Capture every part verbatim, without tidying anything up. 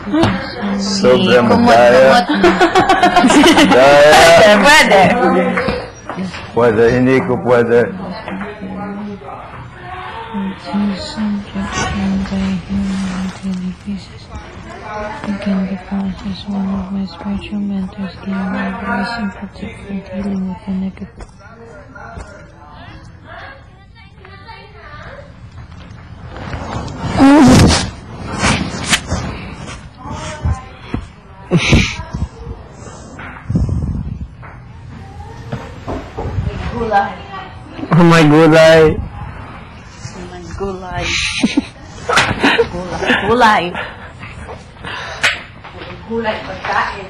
Sobrang madaya. Daya. Pwede, pwede. Pwede, hindi ko pwede. You can be found as one of my spiritual mentors, giving me very sympathetic for dealing with the negative. Gulay. Oh my gulay. Oh my gulay. Gulay. Gulay. Gulay pagkain.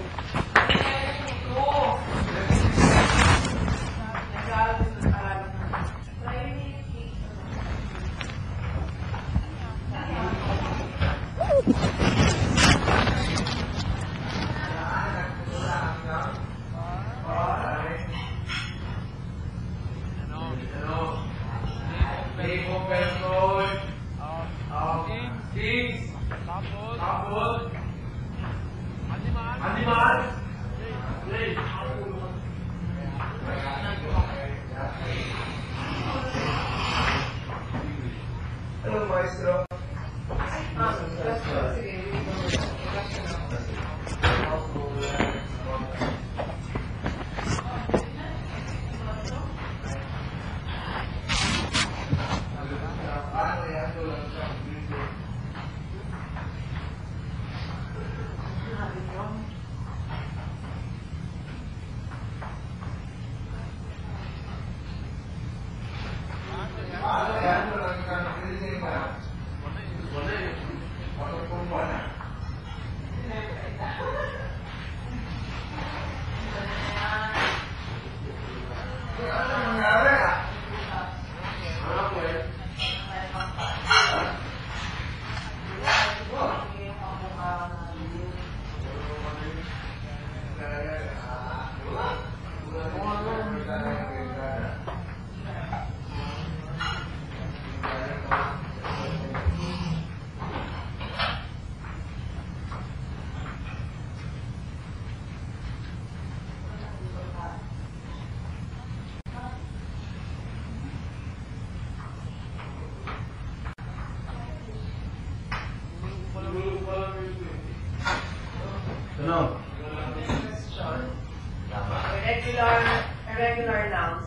Hello, maestro. No. Regular, regular nouns.